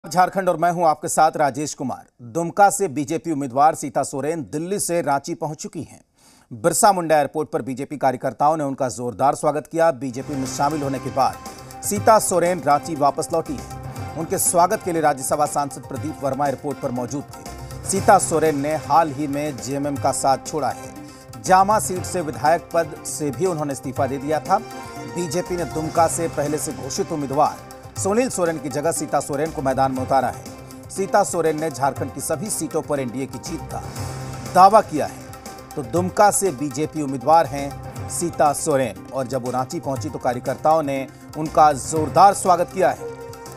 झारखंड और मैं हूं आपके साथ राजेश कुमार। दुमका से बीजेपी उम्मीदवार सीता सोरेन दिल्ली से रांची पहुंच चुकी हैं। बिरसा मुंडा एयरपोर्ट पर बीजेपी कार्यकर्ताओं ने उनका जोरदार स्वागत किया। बीजेपी में शामिल होने के बाद सीता सोरेन रांची वापस लौटी हैं। उनके स्वागत के लिए राज्यसभा सांसद प्रदीप वर्मा एयरपोर्ट पर मौजूद थे। सीता सोरेन ने हाल ही में जेएमएम का साथ छोड़ा है। जामा सीट से विधायक पद से भी उन्होंने इस्तीफा दे दिया था। बीजेपी ने दुमका से पहले से घोषित उम्मीदवार सुनील सोरेन की जगह सीता सोरेन को मैदान में उतारा है। सीता सोरेन ने झारखंड की सभी सीटों पर एनडीए की जीत का दावा किया है। तो दुमका से बीजेपी उम्मीदवार हैं सीता सोरेन, और जब वो रांची पहुंची तो कार्यकर्ताओं ने उनका जोरदार स्वागत किया है।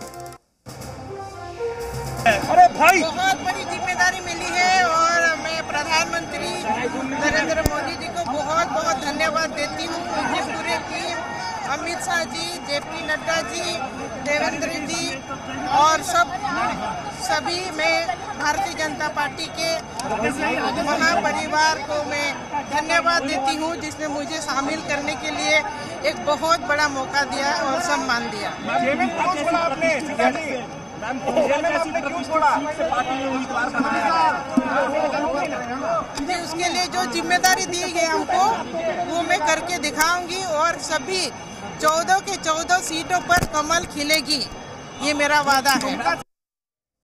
अरे भाई, बहुत बड़ी जिम्मेदारी मिली है और मैं प्रधानमंत्री नरेंद्र मोदी जी को बहुत बहुत धन्यवाद देती हूँ। मुझे पूरे टीम, अमित शाह जी, जेपी नड्डा जी, देवेंद्र जी और सभी मैं भारतीय जनता पार्टी के महापरिवार को मैं धन्यवाद देती हूँ, जिसने मुझे शामिल करने के लिए एक बहुत बड़ा मौका दिया और सम्मान दिया। जी, उसके लिए जो जिम्मेदारी दी गई हमको वो मैं करके दिखाऊंगी और सभी 14 के 14 सीटों पर कमल खिलेगी, ये मेरा वादा है।